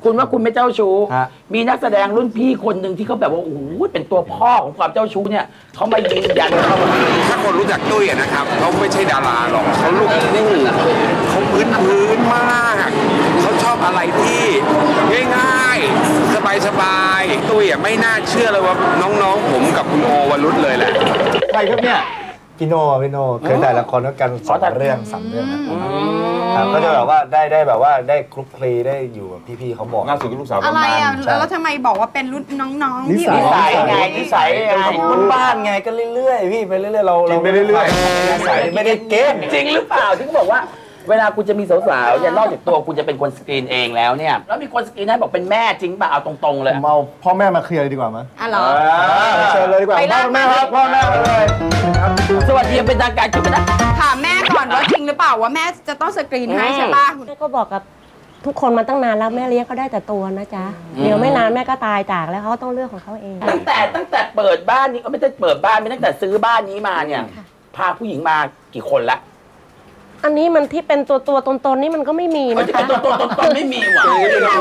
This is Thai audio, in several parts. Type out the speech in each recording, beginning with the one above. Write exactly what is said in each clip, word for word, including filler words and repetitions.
คุณว่าคุณไม่เจ้าชู้มีนักแสดงรุ่นพี่คนหนึ่งที่เขาแบบว่าโอ้โหเป็นตัวพ่อของความเจ้าชู้เนี่ยเขามายืนยันเขาถ้าคนรู้จักตุ้ยนะครับเขาไม่ใช่ดาราหรอกเขาลูกนิ่งเขาพื้นพื้นมากเขาชอบอะไรที่ง่ายๆสบายๆตุ้ยไม่น่าเชื่อเลยว่าน้องๆผมกับคุณโอวรุษเลยแหละใครครับเนี่ยพี่โน่พี่โน่เคยถ่ายละครด้วยกันสองเรื่องสามเรื่องนะครับก็จะแบบว่าได้ได้แบบว่าได้คลุกคลีได้อยู่กับพี่ๆเขาบอกล่าสุดก็ลูกสาวอะไรอ่ะแล้วทำไมบอกว่าเป็นรุ่นน้องๆนิสัยไงนิสัยคนบ้านไงก็เรื่อยๆพี่ไปเรื่อยๆเราเราไปเรื่อยๆนิสัยไม่ได้เก่งจริงหรือเปล่าที่เขาบอกว่าเวลาคุณจะมีสาวๆเนี่ยนอกจากตัวคุณจะเป็นคนสกรีนเองแล้วเนี่ยแล้วมีคนสกรีนให้บอกเป็นแม่จริงป่ะเอาตรงๆเลยผมเอาพ่อแม่มาเคลียร์ดีกว่ามั้ยอ๋อเหรอเชิญเลยดีกว่าพ่อแม่ครับพ่อแม่เลยสวัสดีเป็นทางการจุดนะถามแม่ก่อนว่าจริงหรือเปล่าว่าแม่จะต้องสกรีนให้ใช่ป่ะแม่ก็บอกกับทุกคนมาตั้งนานแล้วแม่เลี้ยงเขาได้แต่ตัวนะจ๊ะเดี๋ยวไม่นานแม่ก็ตายจากแล้วเขาต้องเลือกของเขาเองตั้งแต่ตั้งแต่เปิดบ้านนี้ก็ไม่ได้เปิดบ้านไม่ตั้งแต่ซื้อบ้านนี้มาเนี่ยพาผู้หญิงมากี่คนละอันนี้มันที่เป็นตัวตัวตนตนนี่มันก็ไม่มีนะคะตัวตัวตนตนไม่มีหว่ะ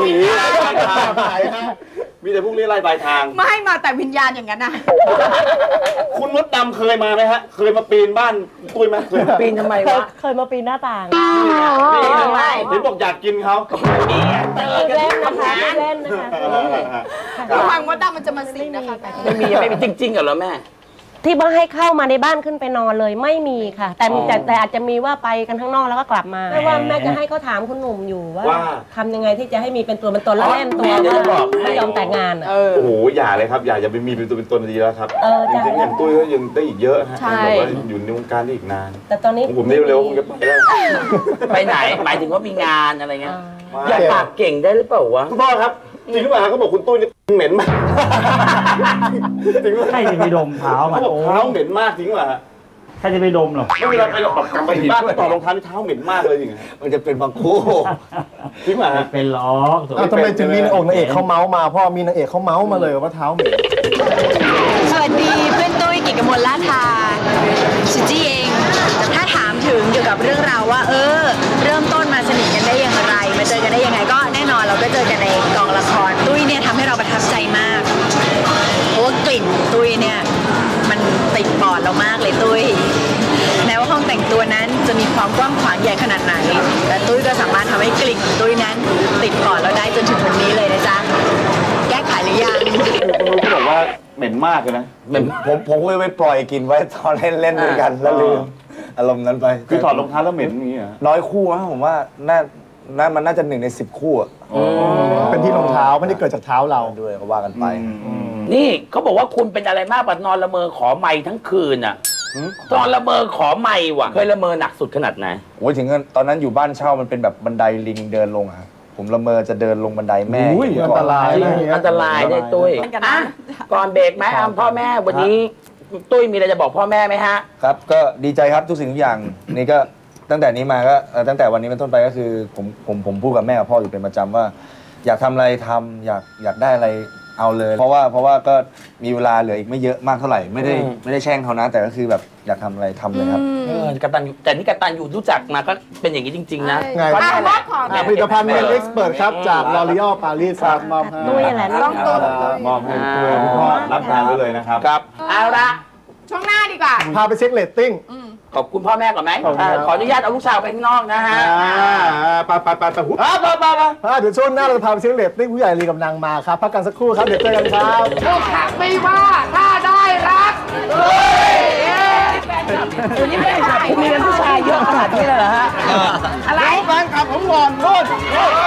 มีแต่พวกนี้ไล่ปลายทางไม่มาแต่วิญญาณอย่างนั้นนะคุณมดดำเคยมาไหมฮะเคยมาปีนบ้านตุ้ยไหมเคยปีนทำไมวะเคยมาปีนหน้าต่างปีนทำไมเห็นบอกอยากกินเขาเล่นนะคะเล่นนะคะระวังว่าดำมันจะมาสิงนะคะไม่มีไม่มีจริงๆเหรอแม่ที่ว่าให้เข้ามาในบ้านขึ้นไปนอนเลยไม่มีค่ะแต่แต่แต่อาจจะมีว่าไปกันข้างนอกแล้วก็กลับมาไม่ว่าแม่จะให้เขาถามคุณหนุ่มอยู่ว่าทำยังไงที่จะให้มีเป็นตัวเป็นตนแล้วเล่นตัวไม่ยอมแต่งงานโอ้โหอย่าเลยครับอย่าอย่าไปมีเป็นตัวเป็นตนดีแล้วครับจริงๆอย่างตุ้ยก็ยังได้อีกเยอะฮะบอกว่าอยู่ในวงการได้อีกนานแต่ตอนนี้ผมเร็วๆคงจะไปแล้วไปไหนหมายถึงว่ามีงานอะไรเงี้ยอยากปากเก่งได้หรือเปล่าวะคุณพ่อครับจริงหรือเปล่าเขาบอกคุณตุ้ยนี่เหม็นมากจริงใครจะไปดมเท้าเขาบอกเท้าเหม็นมากจริงหรือเปล่าใครจะไปดมหรอไม่เวลาไปหรอกกลับไปที่บ้านต่อรองเท้าเท้าเหม็นมากเลยจริงมันจะเป็นบางคู่จริงหรือเปล่าเป็นล้อทำไมถึงมีนางเอกเขาเมาส์มาพ่อมีนางเอกเขาเมาส์มาเลยว่าเท้าเหม็นสวัสดีเพื่อนตุ้ยกิจกมลลาทาชิจี้เองถ้าถามถึงเกี่ยวกับเรื่องราวว่าเออเริ่มต้นมาสนิทกันได้อย่างไรมาเจอกันได้ยังไงก็แน่นอนเราก็เจอกันในกองละครตุ้ยเนี่ยทำให้เราประทับใจมากเพราะว่ากลิ่นตุ้ยเนี่ยมันติดปอดเรามากเลยตุ้ยแม้ว่าห้องแต่งตัวนั้นจะมีความกว้างขวางใหญ่ขนาดไหนแต่ตุ้ยก็สามารถทำให้กลิ่นของตุ้ยนั้นติดปอดเราได้จนถึงวันนี้เลยนะจ๊ะแก้ไขหรือยังคุณรู้ที่บอกว่าเหม็นมากเลยนะผมผมก็ไปปล่อยกินไว้ตอนเล่นเล่นด้วยกันแล้วลืมอารมณ์นั้นไปคือถอดรองเท้าแล้วเหม็นอย่างนี้เหรอน้อยคู่นะผมว่าน่าน่ามันน่าจะหนึ่งในสิบคู่อ่ะเป็นที่รองเท้าไม่ได้เกิดจากเท้าเราด้วยก็ว่ากันไปนี่เขาบอกว่าคุณเป็นอะไรมากกว่านอนละเมอขอไมค์ทั้งคืนอ่ะตอนละเมอขอไมค์ว่ะเคยละเมอหนักสุดขนาดไหนโอ้ยถึงตอนนั้นอยู่บ้านเช่ามันเป็นแบบบันไดลิงเดินลงอะผมละเมอจะเดินลงบันไดแม่อันตรายอันตรายได้ตุ้ยก่อนเบรกไหมอ้ำพ่อแม่วันนี้ตุ้ยมีอะไรจะบอกพ่อแม่ไหมฮะครับก็ดีใจครับทุกสิ่งทุกอย่างนี่ก็ตั้งแต่นี้มาก็ตั้งแต่วันนี้เป็นต้นไปก็คือผมผมผมพูดกับแม่กับพ่ออยู่เป็นประจำว่าอยากทำอะไรทำอยากอยากได้อะไรเอาเลยเพราะว่าเพราะว่าก็มีเวลาเหลืออีกไม่เยอะมากเท่าไหร่ไม่ได้ไม่ได้แช่งเขานะแต่ก็คือแบบอยากทำอะไรทำเลยครับเออกตันแต่นี่กตันอยู่รู้จักมาก็เป็นอย่างนี้จริงๆนะไงผลิตภัณฑ์เมนเอ็กซ์เพิร์ทครับจากลอรีออลปารีสครับมอบให้ด้วยอะไรต้องตัวมอบให้ด้วยคุณพ่อรับงานไว้เลยนะครับครับเอาละช่วงหน้าดีกว่าพาไปเช็คเรตติ้งขอบคุณพ่อแม่ก่อนไหมขออนุญาตเอาลูกสาวไปข้างนอกนะฮะไปไปไปไปหุ่นไปไปไปเดี๋ยวช่วงหน้าเราพาไปเช็คเรตติ้งผู้ใหญ่ลีกับนางมาครับพักกันสักครู่ครับเดี๋ยวเจอกันครับพวกหักไม่ว่าถ้าได้รักเฮ้ยเดี๋ยวนี้ไม่ได้คุณมีเป็นผู้ชายเยอะขนาดนี้เลยเหรอฮะอะไรแฟนคลับผมก่อนโทษ